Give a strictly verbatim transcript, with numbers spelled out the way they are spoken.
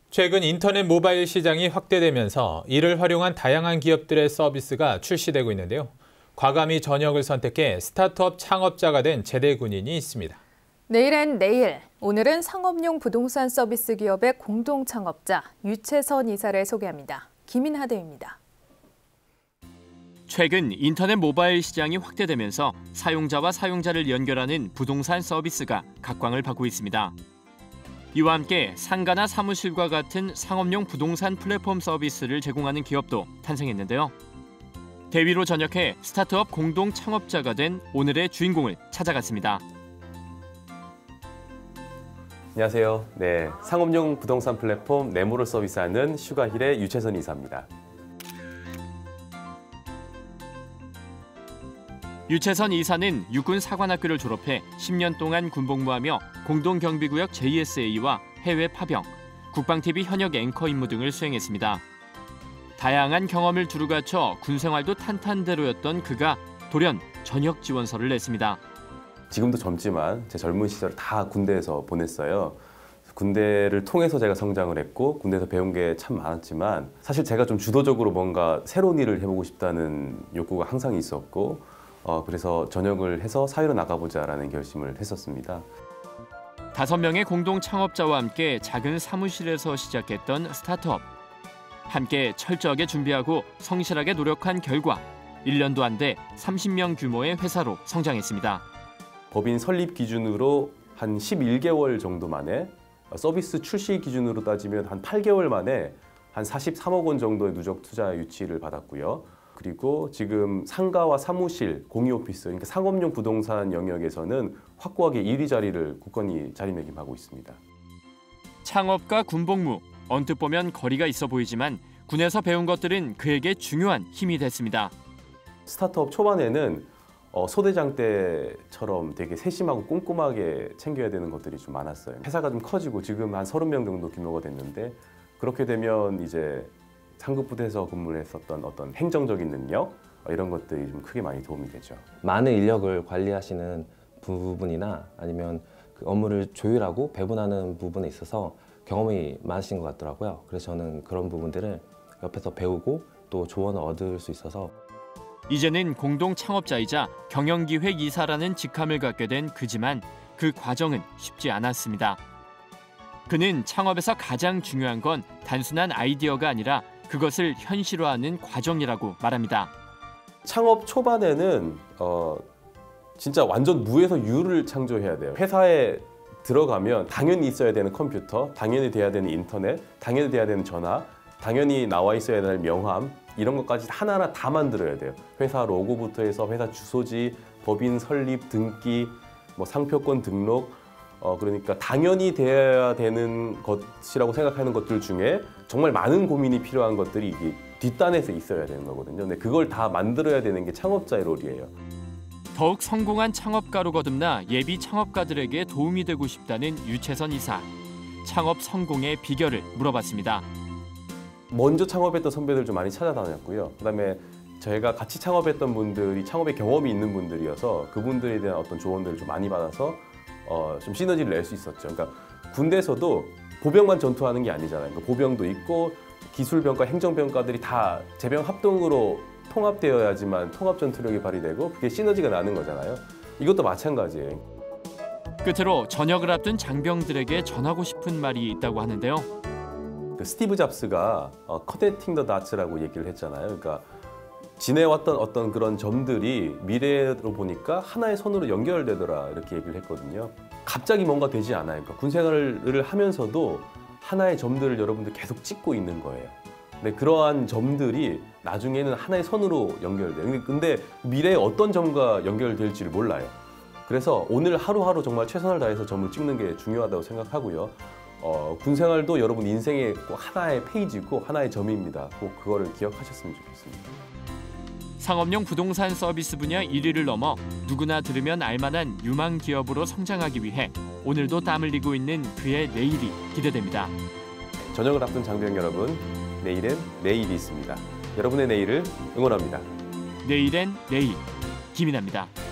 최근 인터넷 모바일 시장이 확대되면서 이를 활용한 다양한 기업들의 서비스가 출시되고 있는데요. 과감히 전역을 선택해 스타트업 창업자가 된 제대 군인이 있습니다. 내일엔 내일, 오늘은 상업용 부동산 서비스 기업의 공동 창업자 유채선 이사를 소개합니다. 김인하 대입니다. 최근 인터넷 모바일 시장이 확대되면서 사용자와 사용자를 연결하는 부동산 서비스가 각광을 받고 있습니다. 이와 함께 상가나 사무실과 같은 상업용 부동산 플랫폼 서비스를 제공하는 기업도 탄생했는데요. 대위로 전역해 스타트업 공동 창업자가 된 오늘의 주인공을 찾아갔습니다. 안녕하세요. 네, 상업용 부동산 플랫폼 네모를 서비스하는 슈가힐의 유채선 이사입니다. 유채선 이사는 육군 사관학교를 졸업해 십 년 동안 군복무하며 공동경비구역 제이에스에이와 해외 파병, 국방티비 현역 앵커 임무 등을 수행했습니다. 다양한 경험을 두루 갖춰 군 생활도 탄탄대로였던 그가 돌연 전역 지원서를 냈습니다. 지금도 젊지만 제 젊은 시절 다 군대에서 보냈어요. 군대를 통해서 제가 성장을 했고 군대에서 배운 게 참 많았지만 사실 제가 좀 주도적으로 뭔가 새로운 일을 해보고 싶다는 욕구가 항상 있었고 어, 그래서 전역을 해서 사회로 나가보자라는 결심을 했었습니다. 다섯 명의 공동 창업자와 함께 작은 사무실에서 시작했던 스타트업. 함께 철저하게 준비하고 성실하게 노력한 결과 일 년도 안 돼 삼십 명 규모의 회사로 성장했습니다. 법인 설립 기준으로 한 십일 개월 정도 만에 서비스 출시 기준으로 따지면 한 팔 개월 만에 한 사십삼억 원 정도의 누적 투자 유치를 받았고요. 그리고 지금 상가와 사무실, 공유 오피스, 그러니까 상업용 부동산 영역에서는 확고하게 일 위 자리를 굳건히 자리매김하고 있습니다. 창업과 군복무, 언뜻 보면 거리가 있어 보이지만 군에서 배운 것들은 그에게 중요한 힘이 됐습니다. 스타트업 초반에는 어, 소대장 때처럼 되게 세심하고 꼼꼼하게 챙겨야 되는 것들이 좀 많았어요. 회사가 좀 커지고 지금 한 서른 명 정도 규모가 됐는데 그렇게 되면 이제 상급 부대에서 근무를 했었던 어떤 행정적인 능력 이런 것들이 좀 크게 많이 도움이 되죠. 많은 인력을 관리하시는 부분이나 아니면 그 업무를 조율하고 배분하는 부분에 있어서 경험이 많으신 것 같더라고요. 그래서 저는 그런 부분들을 옆에서 배우고 또 조언을 얻을 수 있어서 이제는 공동 창업자이자 경영기획 이사라는 직함을 갖게 된 그지만 그 과정은 쉽지 않았습니다. 그는 창업에서 가장 중요한 건 단순한 아이디어가 아니라 그것을 현실화하는 과정이라고 말합니다. 창업 초반에는 어, 진짜 완전 무에서 유를 창조해야 돼요. 회사에 들어가면 당연히 있어야 되는 컴퓨터, 당연히 돼야 되는 인터넷, 당연히 돼야 되는 전화, 당연히 나와 있어야 되는 명함 이런 것까지 하나하나 다 만들어야 돼요. 회사 로고부터 해서 회사 주소지, 법인 설립, 등기, 뭐 상표권 등록 어, 그러니까 당연히 돼야 되는 것이라고 생각하는 것들 중에 정말 많은 고민이 필요한 것들이 이게 뒷단에서 있어야 되는 거거든요. 근데 그걸 다 만들어야 되는 게 창업자의 롤이에요. 더욱 성공한 창업가로 거듭나 예비 창업가들에게 도움이 되고 싶다는 유채선 이사. 창업 성공의 비결을 물어봤습니다. 먼저 창업했던 선배들 좀 많이 찾아다녔고요. 그다음에 저희가 같이 창업했던 분들이 창업에 경험이 있는 분들이어서 그분들에 대한 어떤 조언들을 좀 많이 받아서 어, 좀 시너지를 낼 수 있었죠. 그러니까 군대에서도 보병만 전투하는 게 아니잖아요. 그러니까 보병도 있고 기술병과 행정병과들이 다 제병 합동으로 통합되어야지만 통합 전투력이 발휘되고 그게 시너지가 나는 거잖아요. 이것도 마찬가지예요. 끝으로 전역을 앞둔 장병들에게 전하고 싶은 말이 있다고 하는데요. 그 스티브 잡스가 어, 커넥팅 더 다츠라고 얘기를 했잖아요. 그러니까 지내왔던 어떤 그런 점들이 미래로 보니까 하나의 선으로 연결되더라 이렇게 얘기를 했거든요. 갑자기 뭔가 되지 않아요. 그러니까 군 생활을 하면서도 하나의 점들을 여러분들 계속 찍고 있는 거예요. 근데 그러한 점들이 나중에는 하나의 선으로 연결돼요. 근데 미래에 어떤 점과 연결될지를 몰라요. 그래서 오늘 하루하루 정말 최선을 다해서 점을 찍는 게 중요하다고 생각하고요. 어, 군 생활도 여러분 인생의 꼭 하나의 페이지고 하나의 점입니다. 꼭 그거를 기억하셨으면 좋겠습니다. 상업용 부동산 서비스 분야 일 위를 넘어 누구나 들으면 알만한 유망 기업으로 성장하기 위해 오늘도 땀 흘리고 있는 그의 내일이 기대됩니다. 전역을 앞둔 장병 여러분, 내일은 내일이 있습니다. 여러분의 내일을 응원합니다. 내일엔 내일, 김인하입니다.